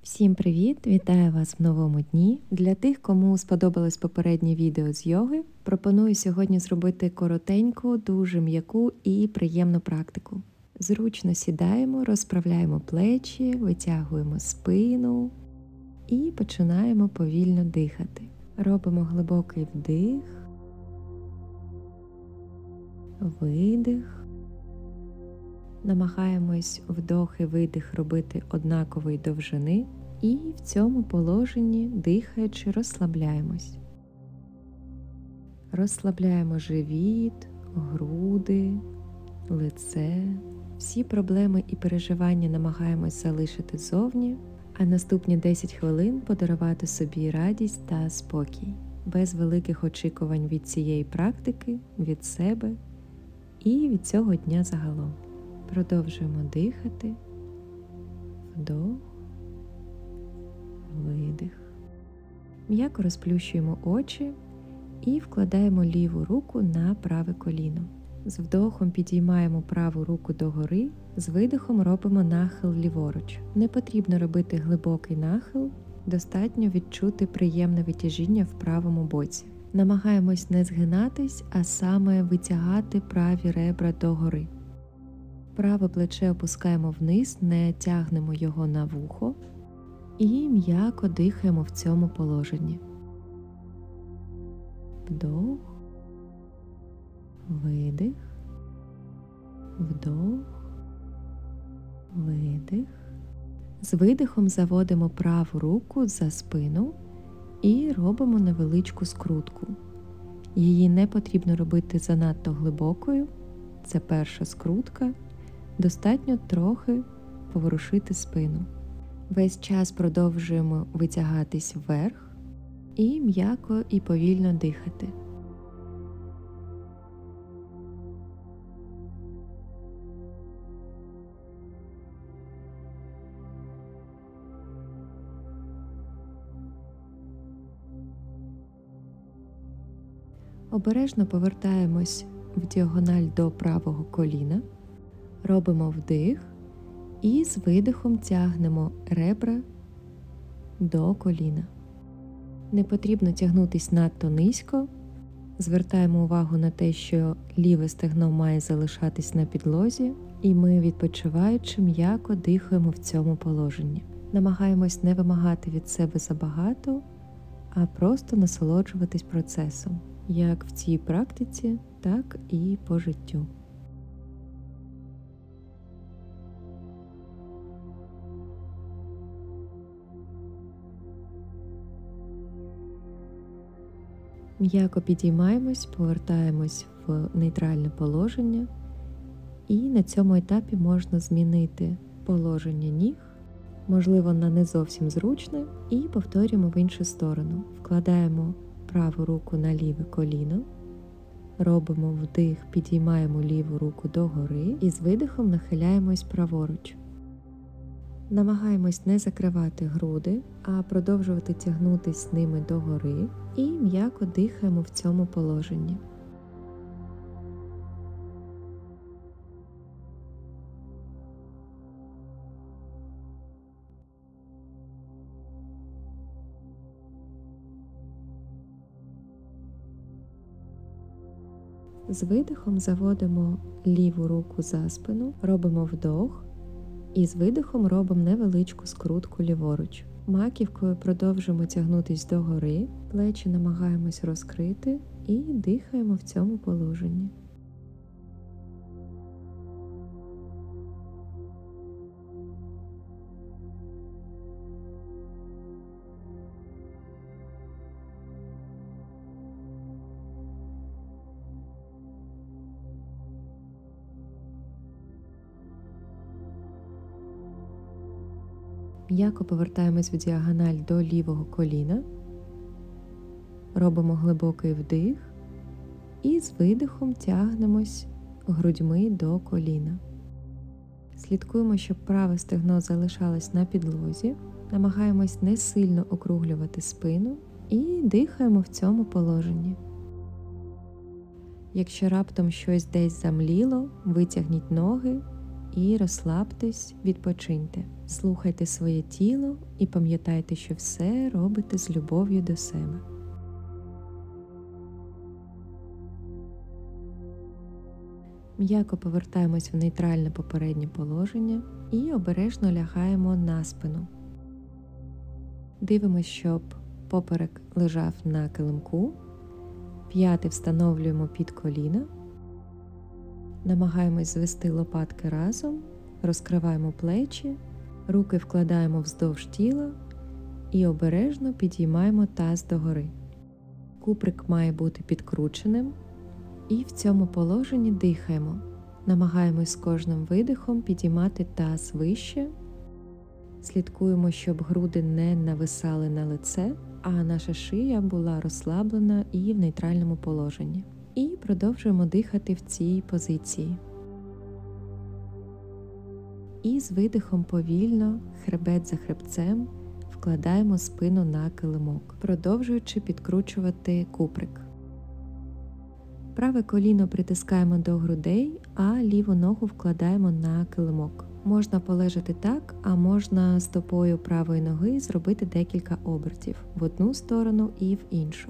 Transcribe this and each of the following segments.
Всім привіт! Вітаю вас в новому дні. Для тих, кому сподобалось попереднє відео з йоги, пропоную сьогодні зробити коротеньку, дуже м'яку і приємну практику. Зручно сідаємо, розправляємо плечі, витягуємо спину і починаємо повільно дихати. Робимо глибокий вдих, видих. Намагаємось вдох і видих робити однакової довжини і в цьому положенні, дихаючи, розслабляємось. Розслабляємо живіт, груди, лице. Всі проблеми і переживання намагаємось залишити зовні, а наступні 10 хвилин подарувати собі радість та спокій, без великих очікувань від цієї практики, від себе і від цього дня загалом. Продовжуємо дихати, вдох, видих. М'яко розплющуємо очі і вкладаємо ліву руку на праве коліно. З вдохом підіймаємо праву руку догори, з видихом робимо нахил ліворуч. Не потрібно робити глибокий нахил, достатньо відчути приємне витяжіння в правому боці. Намагаємось не згинатись, а саме витягати праві ребра догори. Праве плече опускаємо вниз, не тягнемо його на вухо і м'яко дихаємо в цьому положенні. Вдох, видих, вдох, видих. З видихом заводимо праву руку за спину і робимо невеличку скрутку. Її не потрібно робити занадто глибокою, це перша скрутка. Достатньо трохи поворушити спину. Весь час продовжуємо витягатись вверх і м'яко і повільно дихати. Обережно повертаємось в діагональ до правого коліна. Робимо вдих і з видихом тягнемо ребра до коліна. Не потрібно тягнутись надто низько. Звертаємо увагу на те, що ліве стегно має залишатись на підлозі, і ми, відпочиваючи, м'яко дихаємо в цьому положенні. Намагаємось не вимагати від себе забагато, а просто насолоджуватись процесом, як в цій практиці, так і по життю. М'яко підіймаємось, повертаємось в нейтральне положення, і на цьому етапі можна змінити положення ніг, можливо, на не зовсім зручне, і повторюємо в іншу сторону. Вкладаємо праву руку на ліве коліно, робимо вдих, підіймаємо ліву руку догори і з видихом нахиляємось праворуч. Намагаємось не закривати груди, а продовжувати тягнутись ними догори і м'яко дихаємо в цьому положенні. З видихом заводимо ліву руку за спину, робимо вдох. І з видихом робимо невеличку скрутку ліворуч. Маківкою продовжуємо тягнутись догори, плечі намагаємось розкрити і дихаємо в цьому положенні. М'яко повертаємось в діагональ до лівого коліна, робимо глибокий вдих і з видихом тягнемось грудьми до коліна. Слідкуємо, щоб праве стегно залишалось на підлозі, намагаємось не сильно округлювати спину і дихаємо в цьому положенні. Якщо раптом щось десь замліло, витягніть ноги і розслабтесь, відпочиньте. Слухайте своє тіло і пам'ятайте, що все робите з любов'ю до себе. М'яко повертаємось в нейтральне попереднє положення і обережно лягаємо на спину. Дивимось, щоб поперек лежав на килимку, п'яти встановлюємо під коліна, намагаємось звести лопатки разом, розкриваємо плечі, руки вкладаємо вздовж тіла і обережно підіймаємо таз догори. Куприк має бути підкрученим. І в цьому положенні дихаємо. Намагаємось з кожним видихом підіймати таз вище. Слідкуємо, щоб груди не нависали на лице, а наша шия була розслаблена і в нейтральному положенні. І продовжуємо дихати в цій позиції. І з видихом повільно, хребет за хребцем, вкладаємо спину на килимок, продовжуючи підкручувати куприк. Праве коліно притискаємо до грудей, а ліву ногу вкладаємо на килимок. Можна полежати так, а можна стопою правої ноги зробити декілька обертів в одну сторону і в іншу.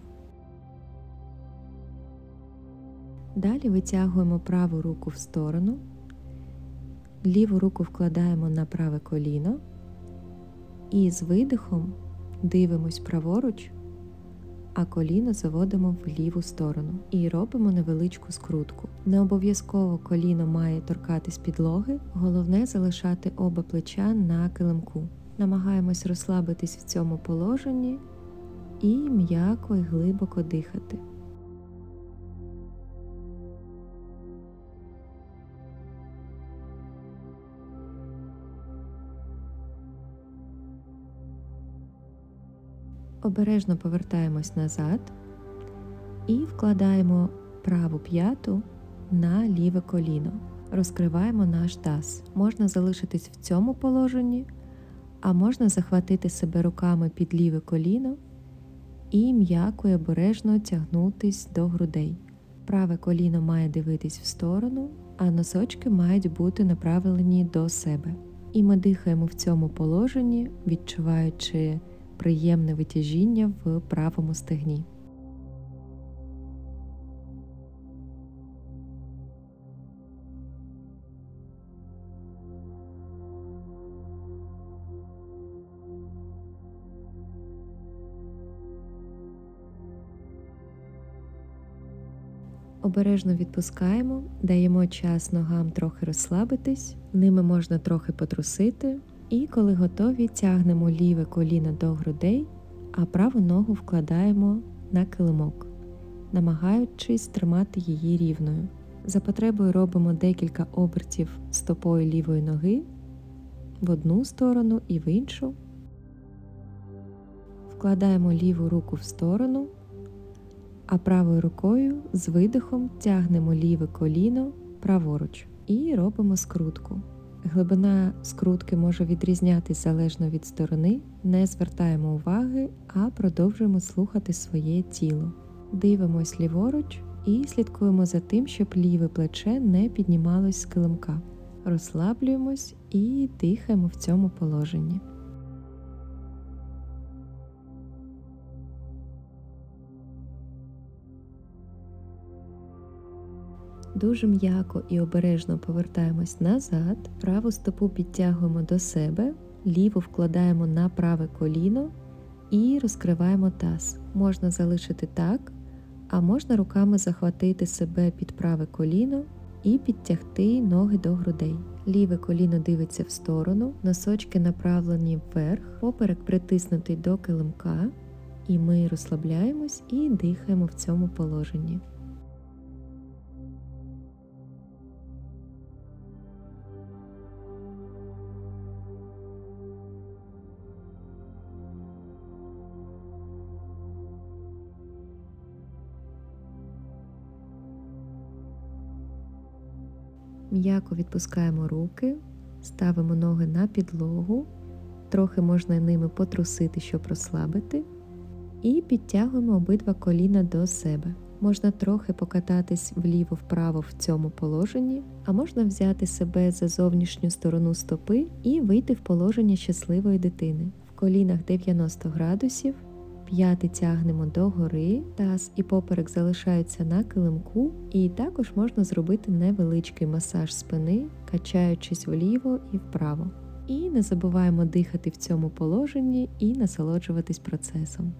Далі витягуємо праву руку в сторону, ліву руку вкладаємо на праве коліно і з видихом дивимось праворуч, а коліно заводимо в ліву сторону і робимо невеличку скрутку. Не обов'язково коліно має торкатись підлоги, головне залишати оба плеча на килимку. Намагаємось розслабитись в цьому положенні і м'яко і глибоко дихати. Обережно повертаємось назад і вкладаємо праву п'яту на ліве коліно. Розкриваємо наш таз. Можна залишитись в цьому положенні, а можна захватити себе руками під ліве коліно і м'яко і обережно тягнутись до грудей. Праве коліно має дивитись в сторону, а носочки мають бути направлені до себе. І ми дихаємо в цьому положенні, відчуваючи приємне витяжіння в правому стегні. Обережно відпускаємо, даємо час ногам трохи розслабитись, ними можна трохи потрусити. І коли готові, тягнемо ліве коліно до грудей, а праву ногу вкладаємо на килимок, намагаючись тримати її рівною. За потребою робимо декілька обертів стопою лівої ноги в одну сторону і в іншу. Вкладаємо ліву руку в сторону, а правою рукою з видихом тягнемо ліве коліно праворуч і робимо скрутку. Глибина скрутки може відрізнятись залежно від сторони, не звертаємо уваги, а продовжуємо слухати своє тіло. Дивимось ліворуч і слідкуємо за тим, щоб ліве плече не піднімалось з килимка. Розслаблюємось і дихаємо в цьому положенні. Дуже м'яко і обережно повертаємось назад, праву стопу підтягуємо до себе, ліву вкладаємо на праве коліно і розкриваємо таз. Можна залишити так, а можна руками захватити себе під праве коліно і підтягти ноги до грудей. Ліве коліно дивиться в сторону, носочки направлені вверх, поперек притиснутий до килимка, і ми розслабляємось і дихаємо в цьому положенні. М'яко відпускаємо руки, ставимо ноги на підлогу, трохи можна ними потрусити, щоб розслабити, і підтягуємо обидва коліна до себе. Можна трохи покататись вліво-вправо в цьому положенні, а можна взяти себе за зовнішню сторону стопи і вийти в положення щасливої дитини. В колінах 90 градусів, п'яти тягнемо догори, таз і поперек залишаються на килимку, і також можна зробити невеличкий масаж спини, качаючись вліво і вправо. І не забуваємо дихати в цьому положенні і насолоджуватись процесом.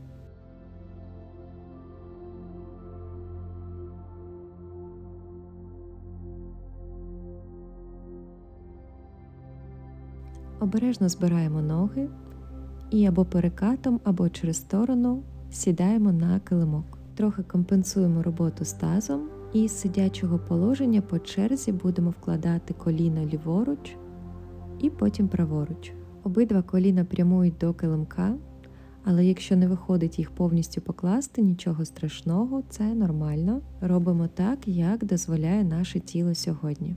Обережно збираємо ноги і або перекатом, або через сторону сідаємо на килимок. Трохи компенсуємо роботу з тазом і з сидячого положення по черзі будемо вкладати коліна ліворуч і потім праворуч. Обидва коліна прямують до килимка, але якщо не виходить їх повністю покласти, нічого страшного, це нормально. Робимо так, як дозволяє наше тіло сьогодні.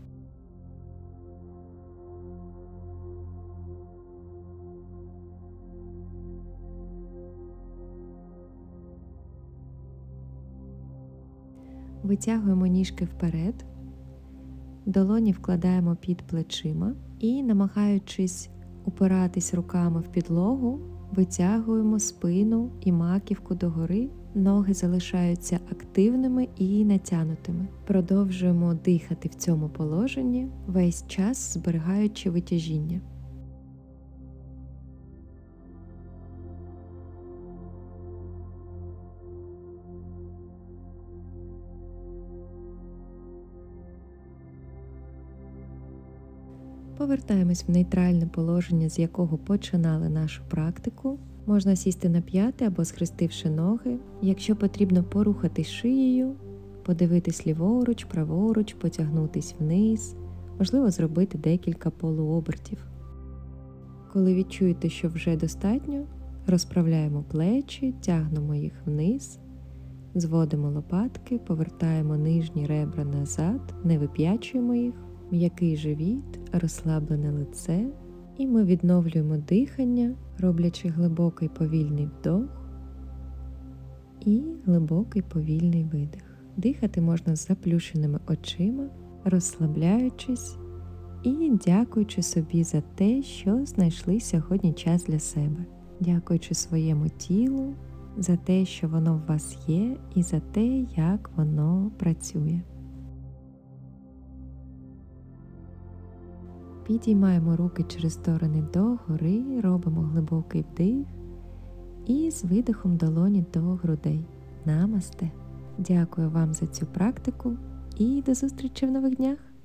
Витягуємо ніжки вперед, долоні вкладаємо під плечима і, намагаючись упиратись руками в підлогу, витягуємо спину і маківку догори, ноги залишаються активними і натягнутими. Продовжуємо дихати в цьому положенні, весь час зберігаючи витяжіння. Повертаємось в нейтральне положення, з якого починали нашу практику. Можна сісти на п'яти або схрестивши ноги. Якщо потрібно порухатись шиєю, подивитись ліворуч, праворуч, потягнутись вниз, можливо зробити декілька полуобертів. Коли відчуєте, що вже достатньо, розправляємо плечі, тягнемо їх вниз, зводимо лопатки, повертаємо нижні ребра назад, не вип'ячуємо їх. М'який живіт, розслаблене лице, і ми відновлюємо дихання, роблячи глибокий повільний вдох і глибокий повільний видих. Дихати можна з заплющеними очима, розслабляючись і дякуючи собі за те, що знайшли сьогодні час для себе. Дякуючи своєму тілу за те, що воно в вас є, і за те, як воно працює. Підіймаємо руки через сторони догори, робимо глибокий вдих і з видихом долоні до грудей. Намасте! Дякую вам за цю практику і до зустрічі в нових днях!